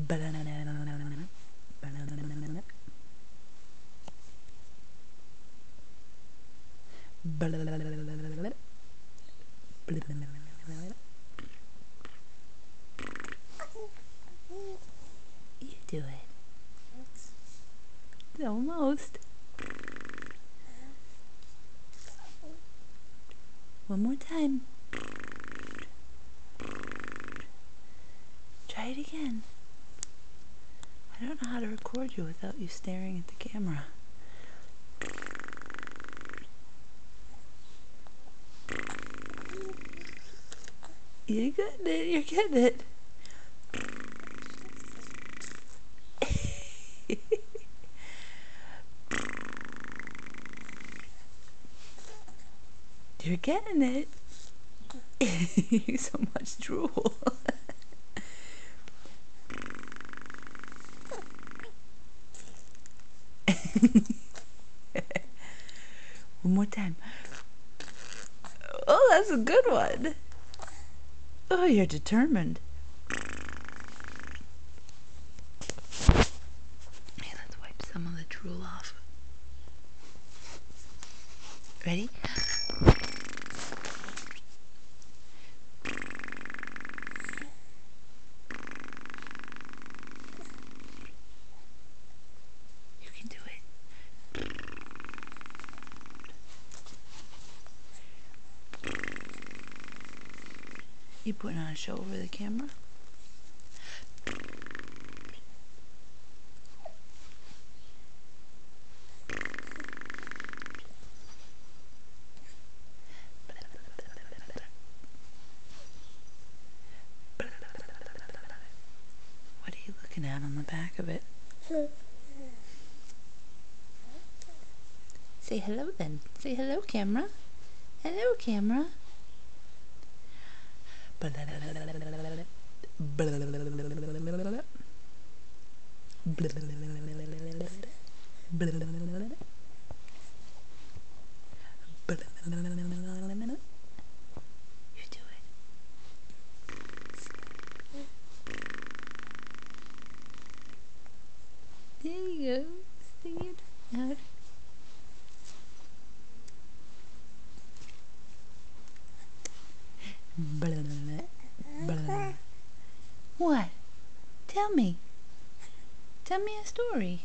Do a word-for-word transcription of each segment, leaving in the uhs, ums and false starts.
You do it. Almost. One more time. Try it again. I don't know how to record you without you staring at the camera. You're getting it. You're getting it. You're getting it. So much drool. One more time. Oh, that's a good one. Oh, you're determined. Hey, let's wipe some of the drool off. Ready? You can do it. You putting on a show over the camera? What are you looking at on the back of it? Say hello then. Say hello, camera. Hello, camera. You do it. There you go. Sing it out. What? Tell me. Tell me a story.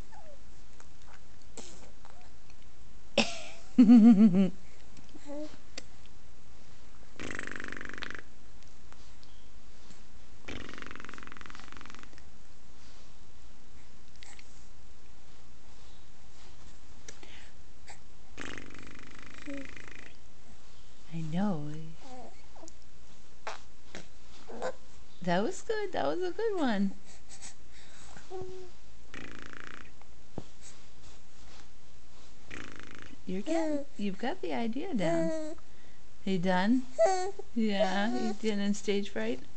I know. That was good. That was a good one. You're getting, you've got the idea down. You done? Yeah, you did in stage fright?